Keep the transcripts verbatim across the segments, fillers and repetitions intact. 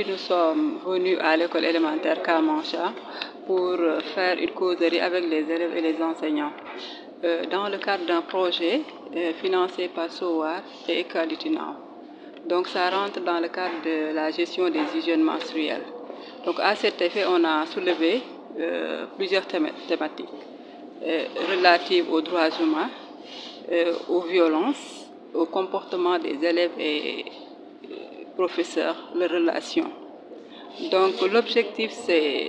nous sommes venus à l'école élémentaire Kamancha pour faire une causerie avec les élèves et les enseignants euh, dans le cadre d'un projet euh, financé par SOWAR et Equality Now. Donc ça rentre dans le cadre de la gestion des hygiènes menstruelles. Donc à cet effet, on a soulevé euh, plusieurs thém thématiques euh, relatives aux droits humains, euh, aux violences, au comportement des élèves et professeurs, les relations. Donc l'objectif c'est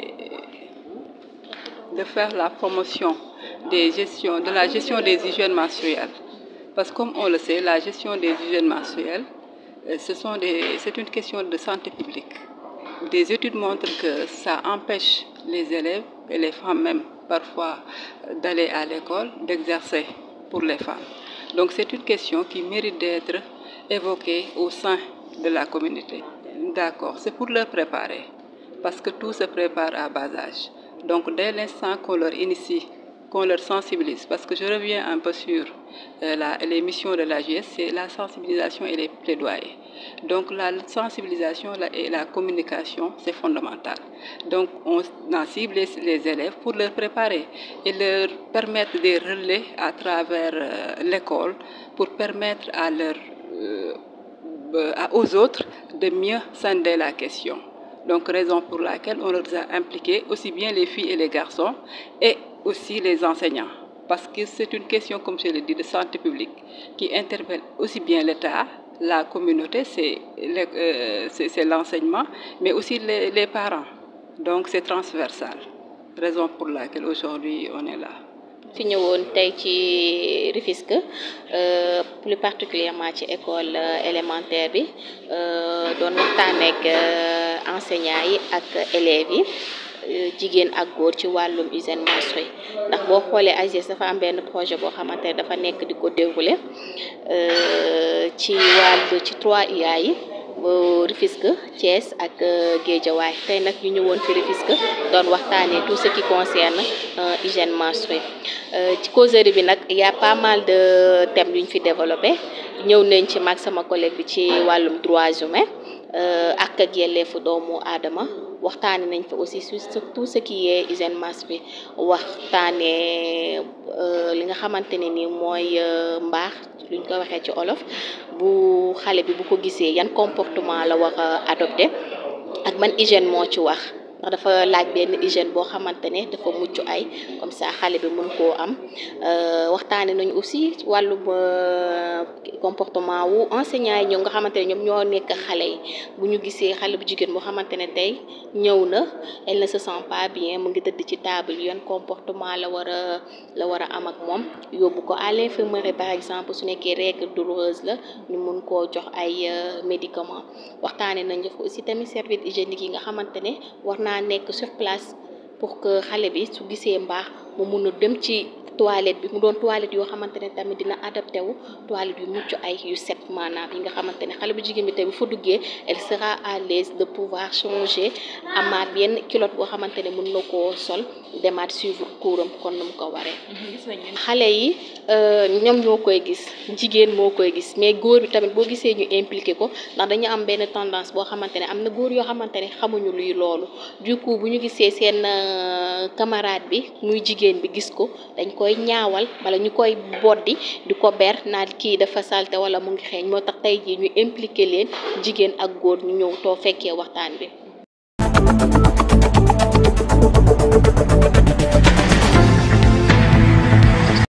de faire la promotion des gestions, de la gestion des hygiènes menstruelles. Parce que comme on le sait, la gestion des hygiènes menstruelles, ce sont des, c'est une question de santé publique. Des études montrent que ça empêche les élèves et les femmes même parfois d'aller à l'école, d'exercer pour les femmes. Donc c'est une question qui mérite d'être évoquée au sein de la communauté. D'accord, c'est pour leur préparer, parce que tout se prépare à bas âge. Donc dès l'instant qu'on leur initie, qu'on leur sensibilise, parce que je reviens un peu sur euh, la, les missions de l'A G S, c'est la sensibilisation et les plaidoyers. Donc la sensibilisation et la communication, c'est fondamental. Donc on a ciblé les élèves pour leur préparer et leur permettre des relais à travers euh, l'école pour permettre à leur, euh, aux autres de mieux scinder la question. Donc raison pour laquelle on les a impliqués, aussi bien les filles et les garçons, et aussi les enseignants. Parce que c'est une question, comme je l'ai dit, de santé publique, qui interpelle aussi bien l'État, la communauté, c'est euh, l'enseignement, mais aussi les, les parents. Donc c'est transversal. Raison pour laquelle aujourd'hui on est là. fi ñëwoon tey ci Rufisque plus particulièrement ci école élémentaire bi doon waxtaan ak enseignants yi ak élèves yi jigéen ak góor ci wàllum hygiène menstruelle ndax boo xoolee A G S dafa am benn projet boo xamante ne dafa nekk di ko dérouler ci wàllu ci trois U A yi Rufisque, Thiès ak Guédiawaye tey nag ñu ñëwoon fi Rufisque doon waxtaanee tout ce qui concerne hygiène menstruelle ci causerie bi nag y a pas mal de thèmes yu ñu fi développé ñëw nañ ci mag sama collègue bi ci wàllum droits humains ak ak yelleefu doomu aadama waxtaanee nañ fa aussi sur tout ce qui est hygiène menstruelle waxtaanee li nga xamante ne ni mooy mbaax luñ ko waxee ci olof bu xale bi bu ko gisee yan comportement la war a adopté ak man hygiène moo ci wax ndax dafa laaj benn hygiène boo xamante ne dafa mucc ay comme ça xale bi mën koo am waxtaane nañu aussi wàllum comportement wu enseignant yi ñoom nga xamante ne ñoom ñoo nekk xale yi bu ñu gisee xale bu jigéen boo xamante ne tey ñëw na elle ne se sent pas bien mu ngi tëdd ci table yan comportement la war a la war a am ak moom yóbbu ko à l'infirmerie par exemple su nekkee règle douloureuse la ñu mën koo jox ay médicaments waxtaane nañu fa aussi tamit serviette hygiénique yi nga xamante ne war naa nekk sur place pour que xale bi su gisee mbaax mu mun a dem ci toilette bi mu doon toilette yoo xamante ne tamit dina adapté wu toilette yu mucc ay yu set maanaam yi nga xamante ne xale bu jigéen bi tey bu fa duggee elle sera à l'aise de pouvoir changer amaat yenn culotte boo xamante ne mën na koo sol demaat suivre couram kon nu mu ko waree. xale yi ñoom ñoo koy gis jigéen moo koy gis mais góor bi tamit boo gisee ñu impliqué ko ndax dañu am benn tendance boo xamante ne am na góor yoo xamante ne xamuñu luy loolu du coup bu ñu gisee seen camarade bi muy jigéen bi gis ko dañ koy ñaawal wala ñu koy boddi di ko ber naan kii dafa salte wala mu ngi xeeñ moo tax tey jii ñu impliqué leen jigéen ak góor ñu ñëw too fekkee waxtaan bi.